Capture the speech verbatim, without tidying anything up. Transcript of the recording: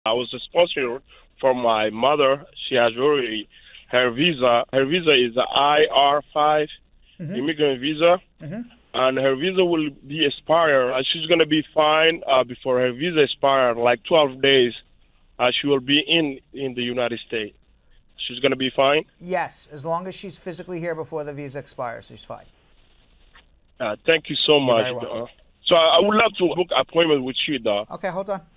I was a sponsor for my mother. She has already her visa. Her visa is the I R five Mm-hmm. immigrant visa, Mm-hmm. and her visa will be expired. Uh, she's gonna be fine uh, before her visa expire, like twelve days. Uh, she will be in in the United States. She's gonna be fine. Yes, as long as she's physically here before the visa expires, she's fine. Uh, thank you so You're much. very welcome. Uh, so I, I would love to book appointment with you, though. Okay, hold on.